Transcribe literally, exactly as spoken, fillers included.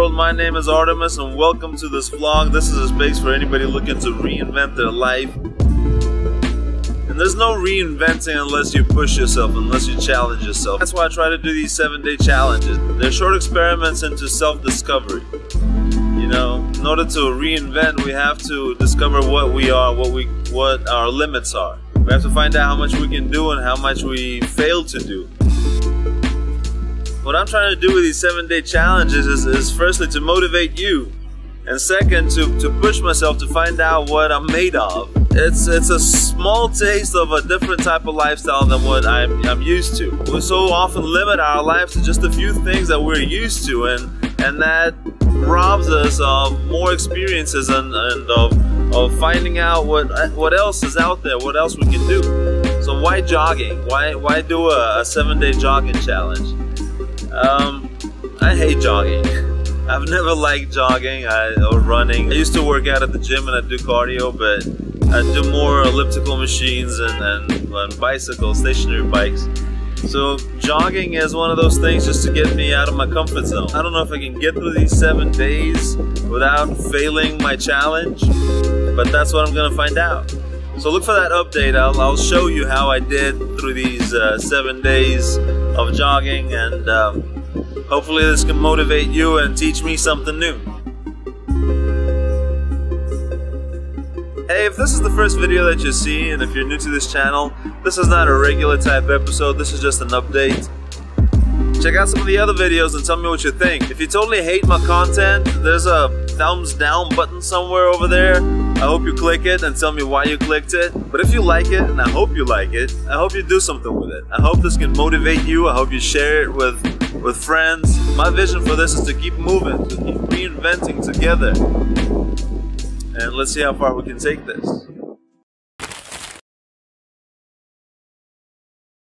world, my name is Artemis and welcome to this vlog. This is a space for anybody looking to reinvent their life. And there's no reinventing unless you push yourself, unless you challenge yourself. That's why I try to do these seven day challenges. They're short experiments into self-discovery. You know, in order to reinvent, we have to discover what we are, what we, what our limits are. We have to find out how much we can do and how much we fail to do. What I'm trying to do with these seven day challenges is, is firstly to motivate you, and second to, to push myself to find out what I'm made of. It's it's a small taste of a different type of lifestyle than what I'm, I'm used to. We so often limit our lives to just a few things that we're used to, and, and that robs us of more experiences and, and of, of finding out what, what else is out there, what else we can do. So why jogging? Why, why do a, a seven day jogging challenge? Um, I hate jogging. I've never liked jogging I, or running. I used to work out at the gym and I do cardio, but I do more elliptical machines and, and, and bicycles, stationary bikes. So jogging is one of those things just to get me out of my comfort zone. I don't know if I can get through these seven days without failing my challenge, but that's what I'm gonna find out. So look for that update. I'll, I'll show you how I did through these uh, seven days of jogging, and um, hopefully this can motivate you and teach me something new. Hey, if this is the first video that you see, and if you're new to this channel, this is not a regular type episode, this is just an update. Check out some of the other videos and tell me what you think. If you totally hate my content, there's a thumbs down button somewhere over there. I hope you click it and tell me why you clicked it. But if you like it, and I hope you like it, I hope you do something with it. I hope this can motivate you. I hope you share it with, with friends. My vision for this is to keep moving, to keep reinventing together. And let's see how far we can take this.